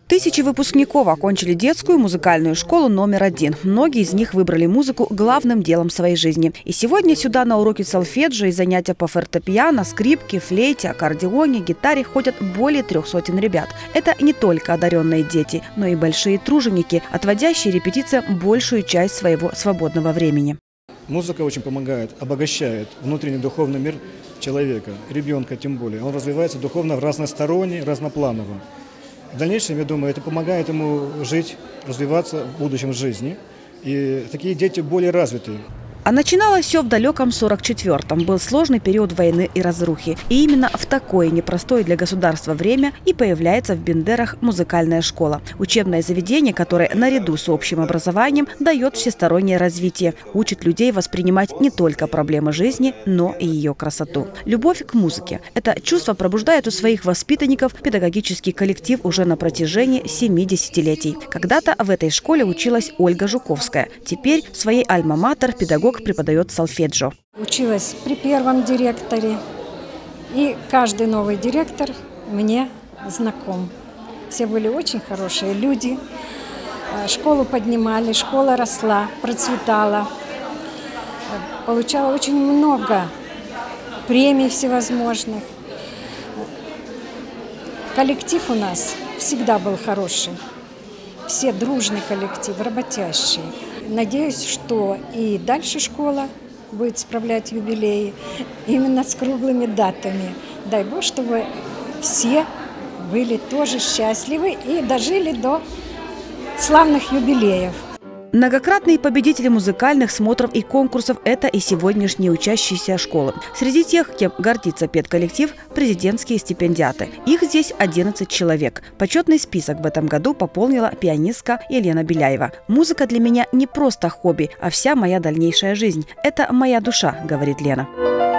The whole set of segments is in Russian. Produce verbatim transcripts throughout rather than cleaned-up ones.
Тысячи выпускников окончили детскую музыкальную школу номер один. Многие из них выбрали музыку главным делом своей жизни. И сегодня сюда на уроки сольфеджио и занятия по фортепиано, скрипке, флейте, аккордеоне, гитаре ходят более трех сотен ребят. Это не только одаренные дети, но и большие труженики, отводящие репетициям большую часть своего свободного времени. Музыка очень помогает, обогащает внутренний духовный мир человека, ребенка тем более. Он развивается духовно разносторонне, разнопланово. В дальнейшем, я думаю, это помогает ему жить, развиваться в будущем жизни. И такие дети более развитые. А начиналось все в далеком сорок четвёртом. Был сложный период войны и разрухи. И именно в такое непростое для государства время и появляется в Бендерах музыкальная школа. Учебное заведение, которое наряду с общим образованием дает всестороннее развитие. Учит людей воспринимать не только проблемы жизни, но и ее красоту. Любовь к музыке. Это чувство пробуждает у своих воспитанников педагогический коллектив уже на протяжении семи десятилетий. Когда-то в этой школе училась Ольга Жуковская. Теперь в своей альма-матер педагог преподает сольфеджио. Училась при первом директоре, и каждый новый директор мне знаком. Все были очень хорошие люди, школу поднимали, школа росла, процветала, получала очень много премий всевозможных. Коллектив у нас всегда был хороший, все дружный коллектив, работящий. Надеюсь, что и дальше школа будет справлять юбилеи именно с круглыми датами. Дай Бог, чтобы все были тоже счастливы и дожили до славных юбилеев. Многократные победители музыкальных смотров и конкурсов – это и сегодняшние учащиеся школы. Среди тех, кем гордится педколлектив – президентские стипендиаты. Их здесь одиннадцать человек. Почетный список в этом году пополнила пианистка Елена Беляева. «Музыка для меня не просто хобби, а вся моя дальнейшая жизнь. Это моя душа», – говорит Лена.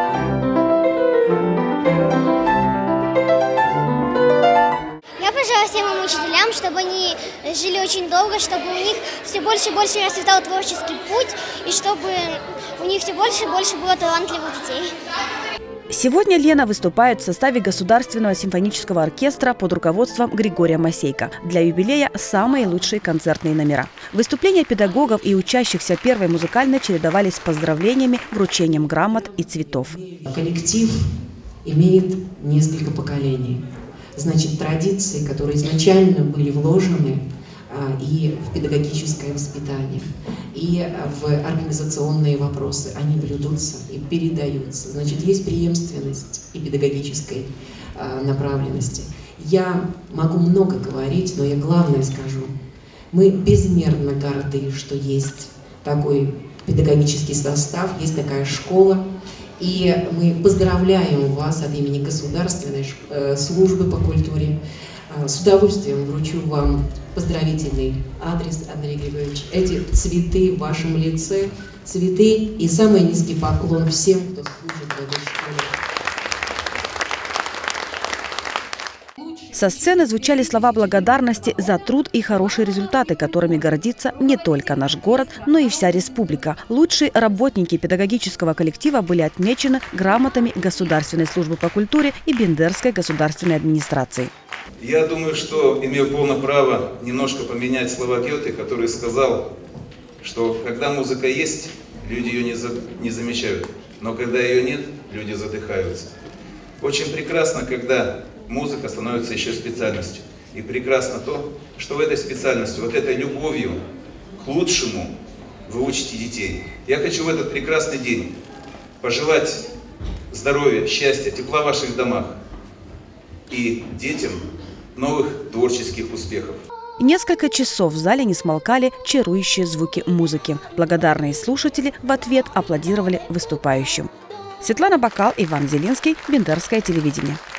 Всем моим учителям, чтобы они жили очень долго, чтобы у них все больше и больше расцветал творческий путь, и чтобы у них все больше и больше было талантливых детей. Сегодня Лена выступает в составе Государственного симфонического оркестра под руководством Григория Масейко. Для юбилея самые лучшие концертные номера. Выступления педагогов и учащихся первой музыкальной чередовались с поздравлениями, вручением грамот и цветов. Коллектив имеет несколько поколений. Значит, традиции, которые изначально были вложены а, и в педагогическое воспитание, и в организационные вопросы, они блюдутся и передаются. Значит, есть преемственность и педагогической а, направленности. Я могу много говорить, но я главное скажу. Мы безмерно горды, что есть такой педагогический состав, есть такая школа. И мы поздравляем вас от имени Государственной службы по культуре. С удовольствием вручу вам поздравительный адрес, Андрей Григорьевич. Эти цветы в вашем лице, цветы и самый низкий поклон всем, кто служит в этой школе. Со сцены звучали слова благодарности за труд и хорошие результаты, которыми гордится не только наш город, но и вся республика. Лучшие работники педагогического коллектива были отмечены грамотами Государственной службы по культуре и Бендерской государственной администрации. Я думаю, что имею полное право немножко поменять слова Гёте, который сказал, что когда музыка есть, люди ее не, за, не замечают, но когда ее нет, люди задыхаются. Очень прекрасно, когда музыка становится еще специальностью. И прекрасно то, что в этой специальности, вот этой любовью к лучшему вы учите детей. Я хочу в этот прекрасный день пожелать здоровья, счастья, тепла в ваших домах и детям новых творческих успехов. Несколько часов в зале не смолкали чарующие звуки музыки. Благодарные слушатели в ответ аплодировали выступающим. Светлана Бакал, Иван Зелинский, Бендерское телевидение.